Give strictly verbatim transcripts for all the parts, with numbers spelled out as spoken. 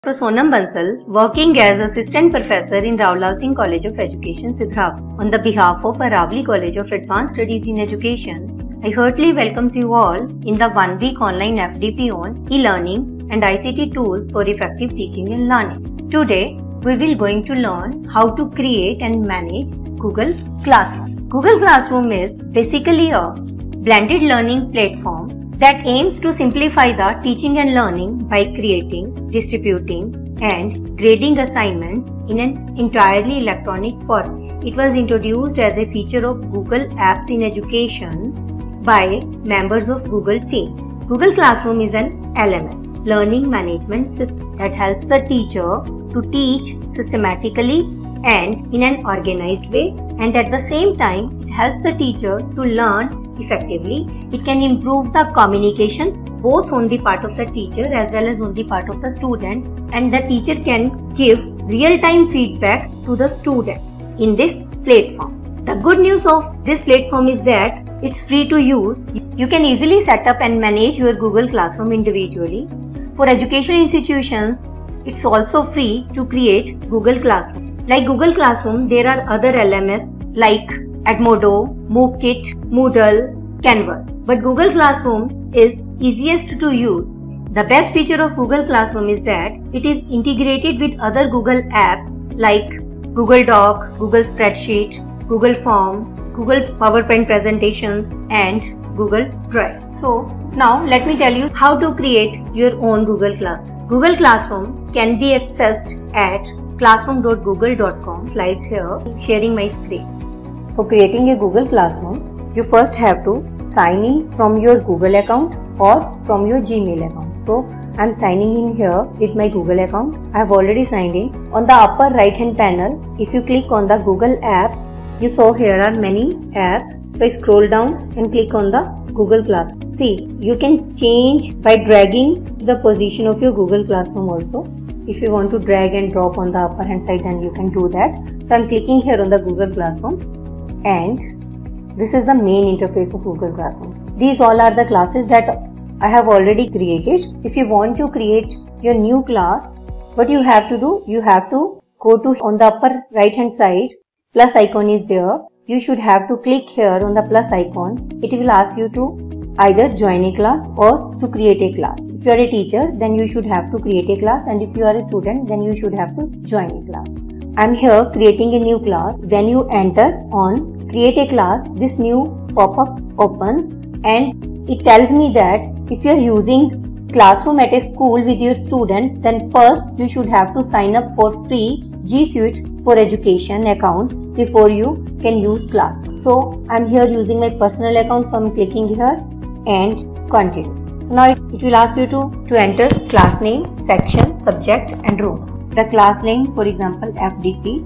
Doctor Sonam Bansal, working as Assistant Professor in Rawla Singh College of Education, Sidhrath. On the behalf of Aravali College of Advanced Studies in Education, I heartily welcomes you all in the one-week online F D P on e-learning and I C T tools for effective teaching and learning. Today, we will going to learn how to create and manage Google Classroom. Google Classroom is basically a blended learning platform that aims to simplify the teaching and learning by creating, distributing, and grading assignments in an entirely electronic format. It was introduced as a feature of Google Apps in Education by members of Google team. Google Classroom is an L M S, learning management system, that helps the teacher to teach systematically and in an organized way, and at the same time it helps the teacher to learn effectively. It can improve the communication both on the part of the teacher as well as on the part of the student, and the teacher can give real-time feedback to the students in this platform. The good news of this platform is that it's free to use. You can easily set up and manage your Google Classroom individually. For education institutions, it's also free to create Google Classroom. Like Google Classroom, there are other L M S like Edmodo, MOOCKit, Moodle, Canvas. But Google Classroom is easiest to use. The best feature of Google Classroom is that it is integrated with other Google apps like Google Doc, Google Spreadsheet, Google Form, Google PowerPoint presentations, and Google Drive. So now let me tell you how to create your own Google Classroom. Google Classroom can be accessed at classroom dot google dot com. Slides here, sharing my screen. For creating a Google Classroom, you first have to sign in from your Google account or from your Gmail account. So I am signing in here with my Google account. I have already signed in. On the upper right hand panel, if you click on the Google Apps, you saw here are many apps. So I scroll down and click on the Google Classroom. See, you can change by dragging the position of your Google Classroom also. If you want to drag and drop on the upper hand side, then you can do that. So I am clicking here on the Google Classroom, and this is the main interface of Google Classroom. These all are the classes that I have already created. If you want to create your new class, what you have to do, you have to go to on the upper right hand side, plus icon is there. You should have to click here on the plus icon. It will ask you to either join a class or to create a class. If you are a teacher, then you should have to create a class, and if you are a student, then you should have to join a class. I am here creating a new class. When you enter on create a class, this new pop-up opens and it tells me that if you are using Classroom at a school with your students, then first you should have to sign up for free G Suite for Education account before you can use class. So I am here using my personal account, so I am clicking here and continue. Now it, it will ask you to, to enter class name, section, subject and room. The class name, for example, F D P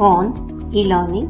on e-learning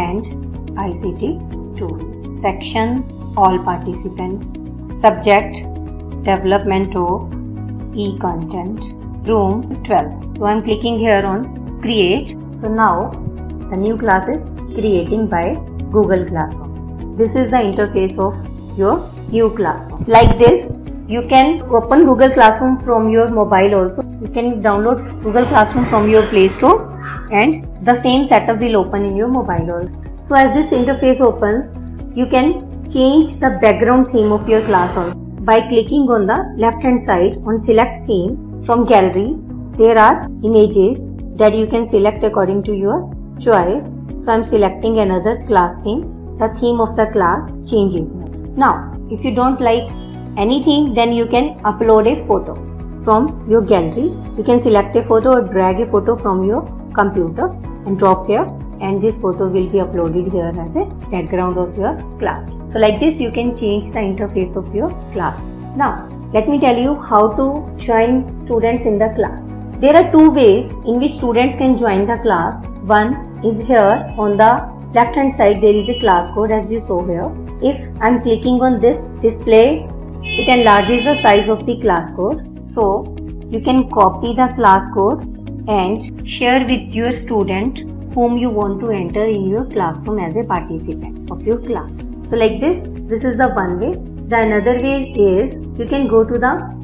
and I C T tools. Section, all participants. Subject, development of e-content. Room, twelve. So I am clicking here on create. So now the new class is creating by Google Classroom. This is the interface of your new classroom. Like this, you can open Google Classroom from your mobile also. You can download Google Classroom from your Play Store, and the same setup will open in your mobile also. So as this interface opens, you can change the background theme of your class also. By clicking on the left hand side on select theme from gallery, there are images that you can select according to your choice. So I am selecting another class theme. The theme of the class changes. Now if you don't like anything, then you can upload a photo from your gallery. You can select a photo or drag a photo from your computer and drop here, and this photo will be uploaded here as a background of your class. So like this you can change the interface of your class. Now let me tell you how to join students in the class. There are two ways in which students can join the class. One is here on the left hand side, there is a class code as you saw here. If I am clicking on this display, it enlarges the size of the class code. So you can copy the class code and share with your student whom you want to enter in your classroom as a participant of your class. So like this, this is the one way. The another way is you can go to the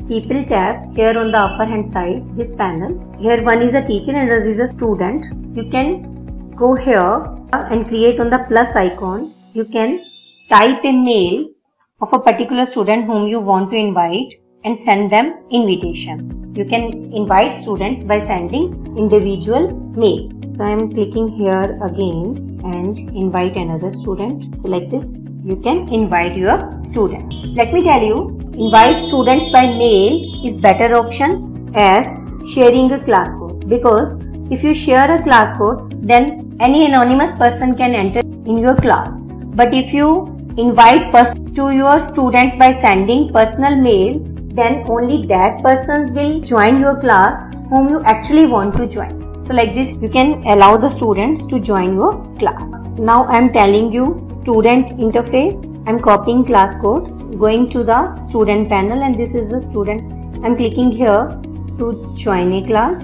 People tab here on the upper hand side, this panel. Here one is a teacher and other is a student. You can go here and create on the plus icon. You can type a mail of a particular student whom you want to invite and send them invitation. You can invite students by sending individual mail. So I am clicking here again and invite another student. So like this, you can invite your student. Let me tell you, invite students by mail is better option as sharing a class code, because if you share a class code, then any anonymous person can enter in your class. But if you invite person to your students by sending personal mail, then only that persons will join your class whom you actually want to join. So like this, you can allow the students to join your class. Now I am telling you student interface. I am copying class code, going to the student panel, and this is the student. I am clicking here to join a class.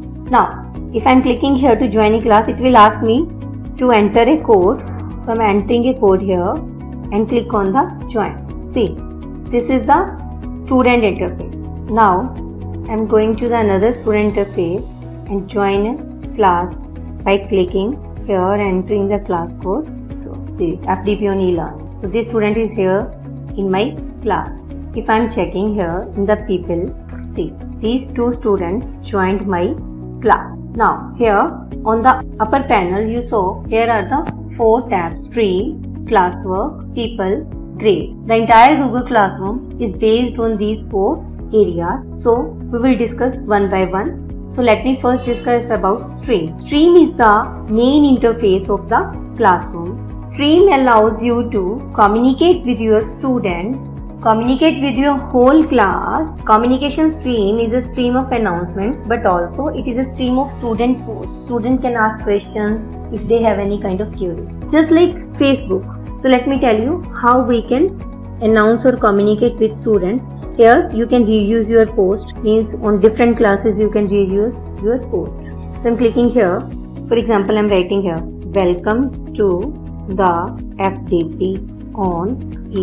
Now if I am clicking here to join a class, it will ask me to enter a code. So I am entering a code here and click on the join. See, this is the student interface. Now I am going to the another student interface and join a class by clicking here and entering the class code. So see, F D P on e-learning. So this student is here in my class. If I am checking here in the people, see, these two students joined my class. Now here on the upper panel you saw here are the four tabs: stream, classwork, people, grade. The entire Google Classroom is based on these four areas. So we will discuss one by one. So let me first discuss about Stream. Stream is the main interface of the classroom. Stream allows you to communicate with your students, communicate with your whole class. Communication stream is a stream of announcements, but also it is a stream of student posts. Students can ask questions if they have any kind of query. Just like Facebook. So let me tell you how we can announce or communicate with students. Here you can reuse your post, means on different classes you can reuse your post. So I am clicking here. For example, I am writing here, welcome to the F D P on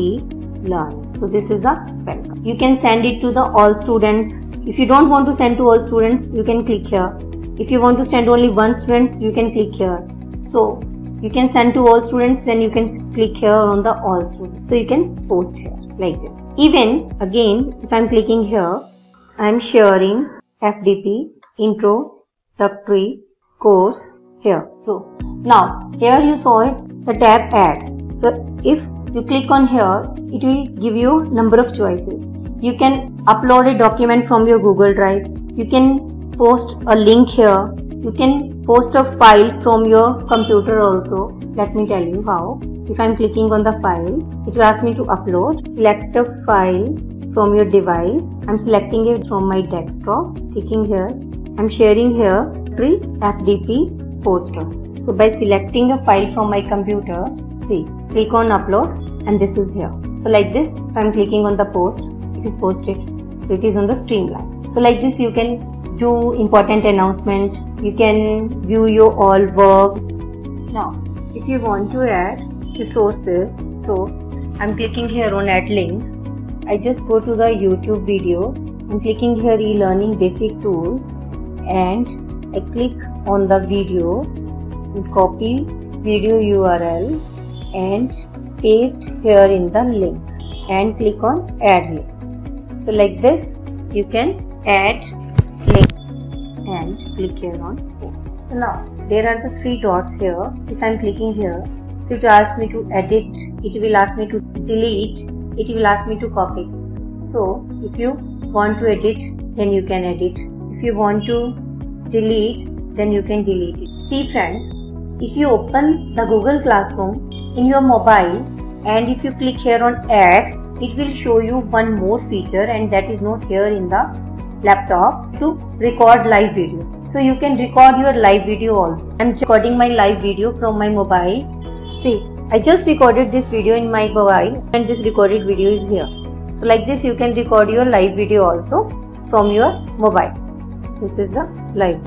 e-learning. So this is a welcome. You can send it to the all students. If you don't want to send to all students, you can click here. If you want to send only one student, you can click here. So you can send to all students, then you can click here on the all students. So you can post here like this. Even again, if I am clicking here, I am sharing F D P introductory course here. So now here you saw it, the tab add. So if you click on here, it will give you number of choices. You can upload a document from your Google Drive. You can post a link here. You can post a file from your computer also. Let me tell you how. If I am clicking on the file, it will ask me to upload. Select a file from your device. I am selecting it from my desktop. Clicking here. I am sharing here free F D P poster. So by selecting a file from my computer, see, click on upload and this is here. So like this, if I am clicking on the post, it is posted. So it is on the streamline. So like this you can do important announcement. You can view your all works. Now if you want to add resources, so I'm clicking here on add link. I just go to the YouTube video. I'm clicking here e-learning basic tools and I click on the video and copy video U R L and paste here in the link and click on add link. So like this you can add link and click here on post. So now there are the three dots here. If I am clicking here, so it asks me to edit, it will ask me to delete, it will ask me to copy. So if you want to edit, then you can edit. If you want to delete, then you can delete it. See friends, if you open the Google Classroom in your mobile and if you click here on add, it will show you one more feature, and that is not here in the laptop, to record live video. So you can record your live video also. I am recording my live video from my mobile. See, I just recorded this video in my mobile and this recorded video is here. So like this you can record your live video also from your mobile. This is the live.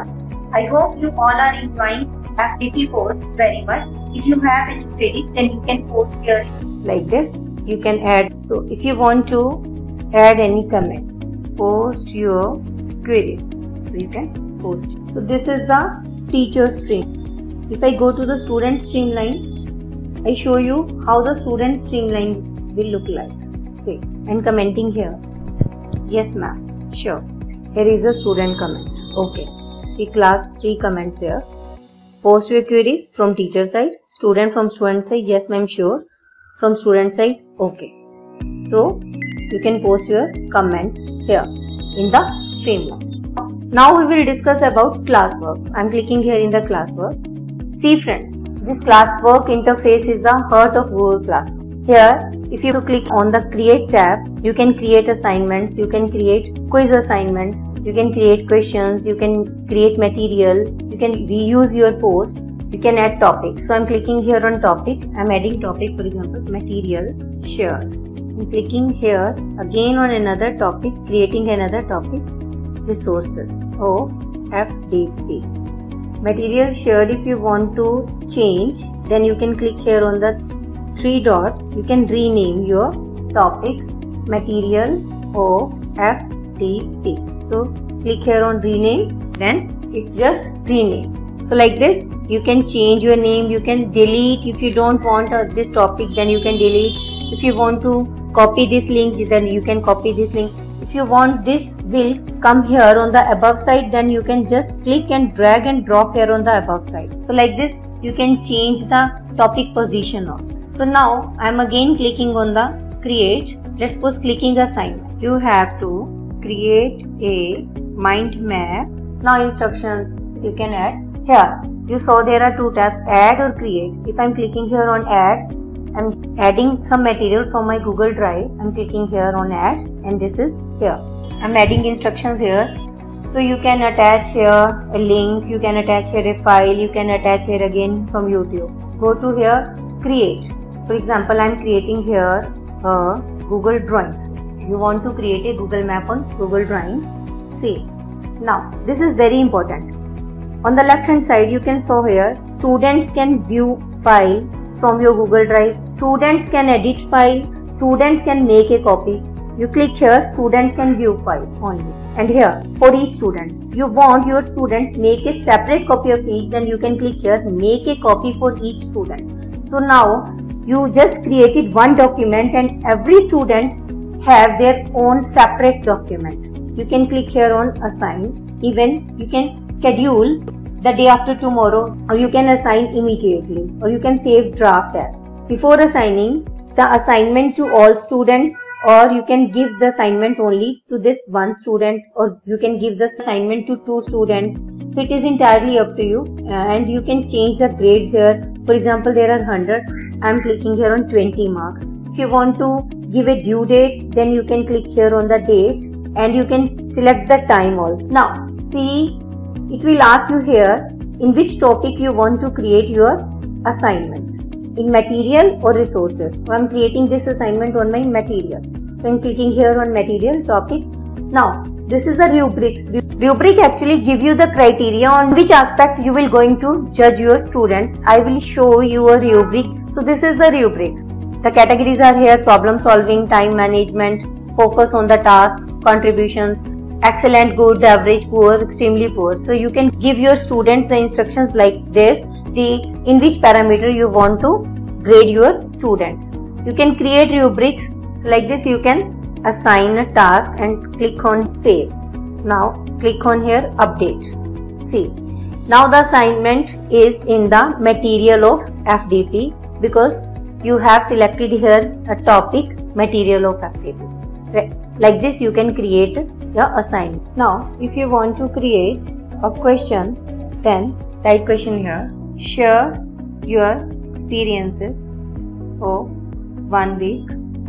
I hope you all are enjoying F D P course very much. If you have any queries, then you can post here like this. You can add. So if you want to add any comment, post your queries. So you can post. So this is the teacher stream. If I go to the student streamline, I show you how the student streamline will look like. Okay, and commenting here. Yes ma'am, sure. Here is a student comment. Okay, see class three comments here. Post your queries from teacher side. Student from student side, yes ma'am, sure. From student side, okay. So you can post your comments here in the streamline. Now we will discuss about classwork. I am clicking here in the classwork. See friends, this classwork interface is the heart of Google Classroom. Here, if you click on the create tab, you can create assignments, you can create quiz assignments, you can create questions, you can create material, you can reuse your post, you can add topics. So I am clicking here on topic. I am adding topic, for example, material, share. I'm clicking here again on another topic, creating another topic, resources, O F D P. Material shared, if you want to change, then you can click here on the three dots. You can rename your topic material O F D P. So click here on rename, then it's just rename. So like this, you can change your name, you can delete. If you don't want uh, this topic, then you can delete. If you want to copy this link, then you can copy this link. If you want this will come here on the above side, then you can just click and drag and drop here on the above side. So like this, you can change the topic position also. So now I am again clicking on the create. Let's suppose clicking assignment. You have to create a mind map. Now instructions you can add. Here you saw there are two tabs, add or create. If I am clicking here on add, I am adding some material from my Google Drive. I am clicking here on add, and this is here. I am adding instructions here. So you can attach here a link, you can attach here a file, you can attach here again from YouTube. Go to here, create. For example, I am creating here a Google Drawing. You want to create a Google map on Google Drawing. See, now this is very important. On the left hand side, you can show here, students can view file from your Google Drive. Students can edit file. Students can make a copy. You click here, students can view file only. And here, for each student, you want your students make a separate copy of each, then you can click here, make a copy for each student. So now, you just created one document and every student have their own separate document. You can click here on assign. Even you can schedule the day after tomorrow, or you can assign immediately, or you can save draft as. Before assigning the assignment to all students, or you can give the assignment only to this one student, or you can give the assignment to two students. So it is entirely up to you, and you can change the grades here. For example, there are one hundred. I am clicking here on twenty marks. If you want to give a due date, then you can click here on the date, and you can select the time also. Now, see, it will ask you here in which topic you want to create your assignment. In material or resources. So I am creating this assignment on my material. So I am clicking here on material topic. Now this is a rubric. Rubric actually give you the criteria on which aspect you will going to judge your students. I will show you a rubric. So this is the rubric. The categories are here: problem solving, time management, focus on the task, contributions, excellent, good, average, poor, extremely poor. So you can give your students the instructions like this, the in which parameter you want to grade your students. You can create rubrics like this. You can assign a task and click on save. Now click on here update. See, now the assignment is in the material of F D P because you have selected here a topic material of F D P. Like this you can create your assignment. Now if you want to create a question, then write question here. Share your experiences of one week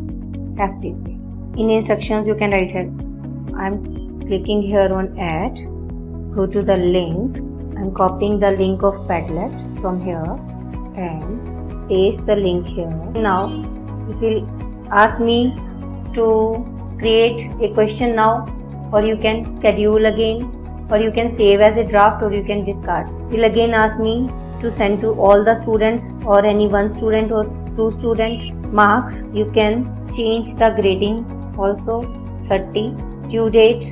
F D P. In instructions you can write here. I am clicking here on add. Go to the link. I am copying the link of Padlet from here and paste the link here. Now it will ask me to create a question now, or you can schedule again, or you can save as a draft, or you can discard. It will again ask me to send to all the students or any one student or two students. Marks, you can change the grading also thirty due date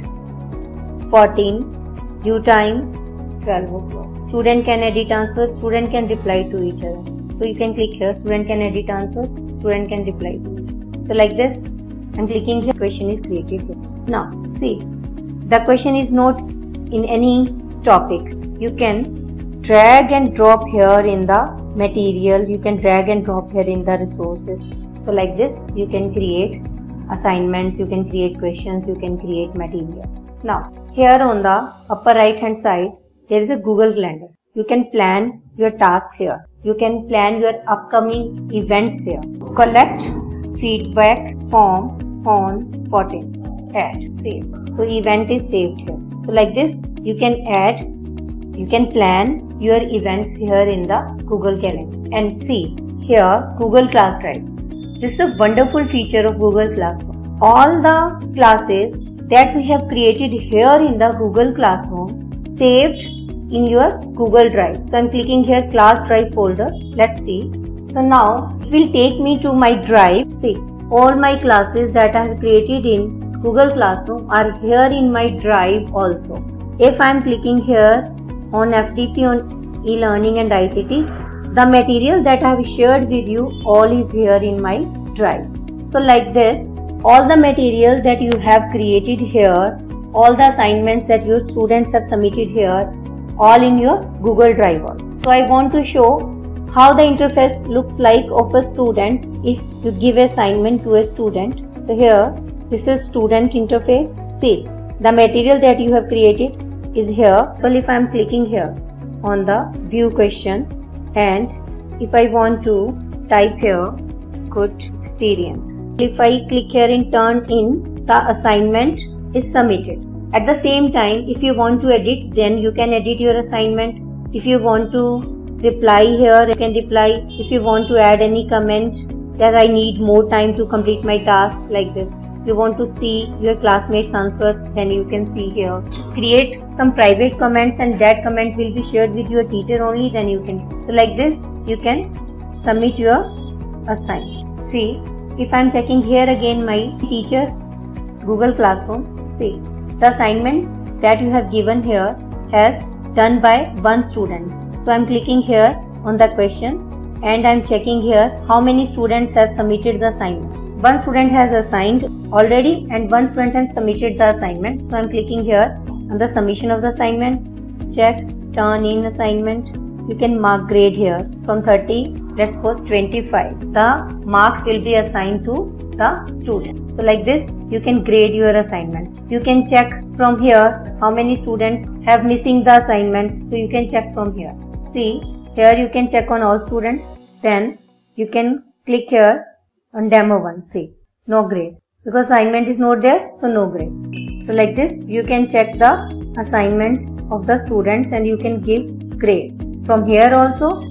fourteen, due time twelve o'clock. Student can edit answers, student can reply to each other. So you can click here, student can edit answers, student can reply to each other. So like this, I'm clicking here, question is created here. Now see, the question is not in any topic. You can drag and drop here in the material, you can drag and drop here in the resources. So like this, you can create assignments, you can create questions, you can create material. Now here on the upper right hand side, there is a Google Calendar. You can plan your tasks here. You can plan your upcoming events here. Collect feedback form on fourteen. Add, save. So event is saved here. So like this, you can add, you can plan your events here in the Google Calendar. And see here, Google Class Drive. This is a wonderful feature of Google Classroom. All the classes that we have created here in the Google Classroom saved in your Google Drive. So I'm clicking here class drive folder. Let's see. So now it will take me to my drive. See, all my classes that I have created in Google Classroom are here in my drive also. If I'm clicking here on F D P on e-learning and I C T, the material that I have shared with you all is here in my drive. So like this, all the material that you have created here, all the assignments that your students have submitted here, all in your Google Drive. So I want to show how the interface looks like of a student if you give assignment to a student. So here, this is student interface. See, the material that you have created is here. Well, if I am clicking here on the view question, and if I want to type here good experience, if I click here in turn in, the assignment is submitted. At the same time, if you want to edit, then you can edit your assignment. If you want to reply here, you can reply. If you want to add any comment that I need more time to complete my task, like this. You want to see your classmates' answers, then you can see here. Create some private comments and that comment will be shared with your teacher only, then you can. So like this, you can submit your assignment. See, if I am checking here again my teacher Google Classroom, see, the assignment that you have given here has done by one student. So I am clicking here on the question and I am checking here how many students have submitted the assignment. One student has assigned already and one student has submitted the assignment. So I am clicking here on the submission of the assignment. Check, turn in assignment. You can mark grade here from thirty, let's suppose twenty-five. The marks will be assigned to the student. So like this, you can grade your assignments. You can check from here how many students have missing the assignments. So you can check from here. See, here you can check on all students. Then you can click here on demo one. See, no grade. Because assignment is not there, so no grade. So like this, you can check the assignments of the students and you can give grades from here also,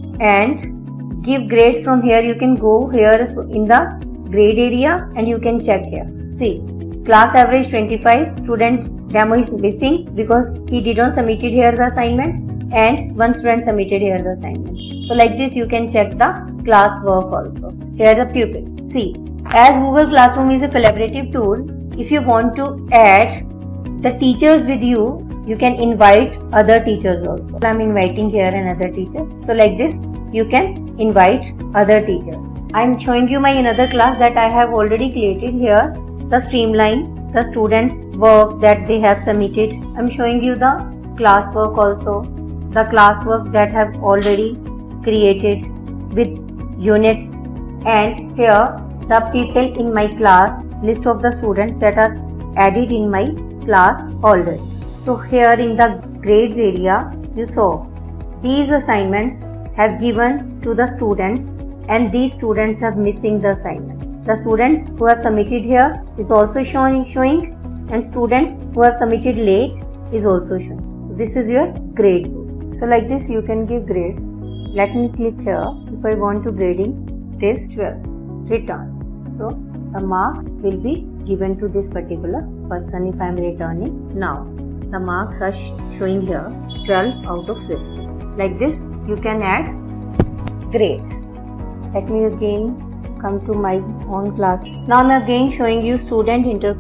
and give grades from here. You can go here in the grade area and you can check here. See, class average twenty-five, student demo is missing because he did not submitted here the assignment and one student submitted here the assignment. So like this, you can check the class work also. Here the pupil. See, as Google Classroom is a collaborative tool, if you want to add the teachers with you, you can invite other teachers also. I am inviting here another teacher. So like this, you can invite other teachers. I am showing you my another class that I have already created here. The streamline, the students' work that they have submitted. I am showing you the class work also. The class work that have already created with units, and here the people in my class, list of the students that are added in my class already. So here in the grades area, you saw these assignments have given to the students and these students are missing the assignment. The students who have submitted here is also showing, showing and students who have submitted late is also showing. This is your grade book. So like this, you can give grades. Let me click here. If I want to grading this twelve, return. So the mark will be given to this particular person if I am returning. Now the marks are sh showing here twelve out of sixty. Like this, you can add grades. Let me again come to my own class. Now I am again showing you student interface.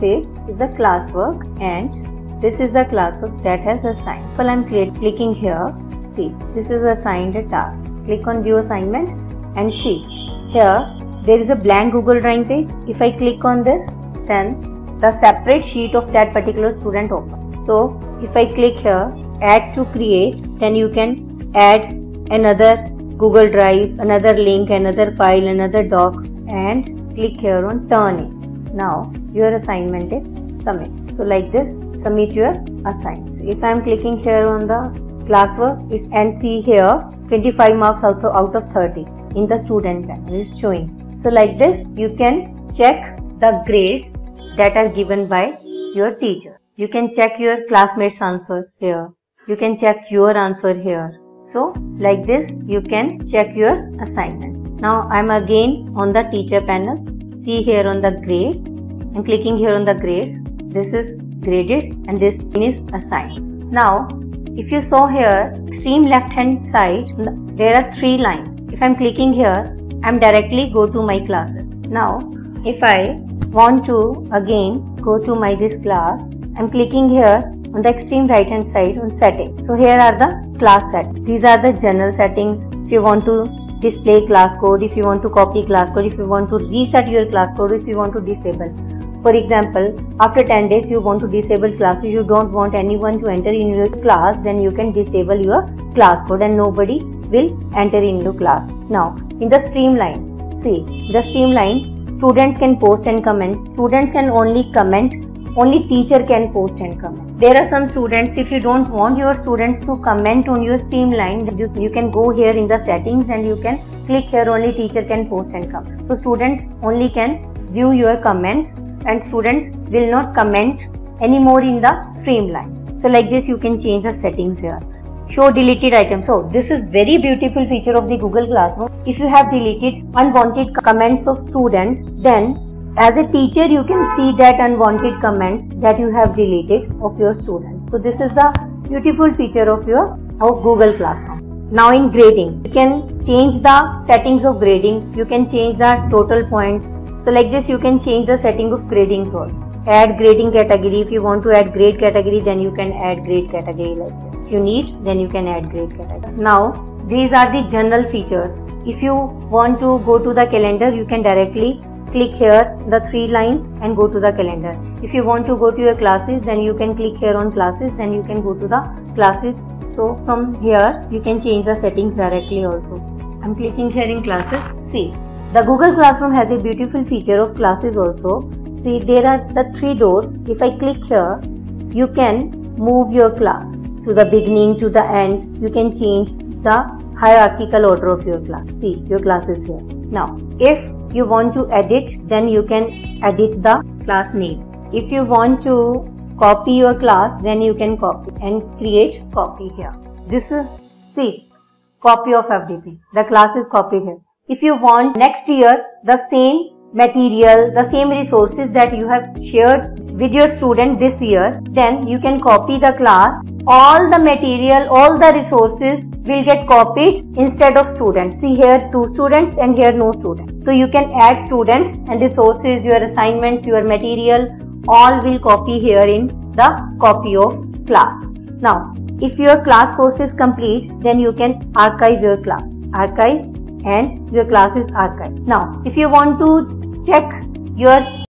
is the classwork and this is the classwork that has assigned. Well, I'm clicking here. See, this is assigned a task. Click on view assignment and see here there is a blank Google Drawing page. If I click on this, then the separate sheet of that particular student opens. So if I click here, add to create, then you can add another Google Drive, another link, another file, another doc, and click here on turn in. Now your assignment is submit. So like this, submit your assignment. If I am clicking here on the classwork, it's and see here twenty-five marks also out of thirty in the student panel is showing. So like this, you can check the grades that are given by your teacher. You can check your classmates' answers here. You can check your answer here. So like this, you can check your assignment. Now I am again on the teacher panel. See here on the grades. I am clicking here on the grades. This is graded and this is assigned. Now if you saw here, extreme left hand side, there are three lines. If I am clicking here, I am directly go to my classes. Now if I want to again go to my this class, I am clicking here on the extreme right hand side on settings. So here are the class settings. These are the general settings. If you want to display class code, if you want to copy class code, if you want to reset your class code, if you want to disable. For example, after ten days you want to disable classes, you don't want anyone to enter in your class, then you can disable your class code and nobody will enter in your class. Now in the streamline, see the streamline, students can post and comment. Students can only comment, only teacher can post and comment. There are some students, if you don't want your students to comment on your streamline, you, you can go here in the settings and you can click here only teacher can post and comment. So students only can view your comments and students will not comment anymore in the streamline. So like this, you can change the settings here. Show deleted items. So this is very beautiful feature of the Google Classroom. If you have deleted unwanted comments of students, then as a teacher you can see that unwanted comments that you have deleted of your students. So this is the beautiful feature of your of Google Classroom. Now in grading, you can change the settings of grading. You can change the total points. So like this, you can change the setting of grading also. Add grading category. If you want to add grade category, then you can add grade category like this. If you need, then you can add grade category. Now these are the general features. If you want to go to the calendar, you can directly click here the three line and go to the calendar. If you want to go to your classes, then you can click here on classes, then you can go to the classes. So from here you can change the settings directly also. I'm clicking here in classes. See, the Google Classroom has a beautiful feature of classes also. See, there are the three doors. If I click here, you can move your class to the beginning, to the end. You can change the hierarchical order of your class. See, your class is here. Now, if you want to edit, then you can edit the class name. If you want to copy your class, then you can copy and create copy here. This is, see, copy of F D P. The class is copied here. If you want next year the same material, the same resources that you have shared with your student this year, then you can copy the class. All the material, all the resources will get copied instead of students. See here two students and here no students. So you can add students and resources, your assignments, your material, all will copy here in the copy of class. Now, if your class course is complete, then you can archive your class. Archive and your class is archived. Now, if you want to check your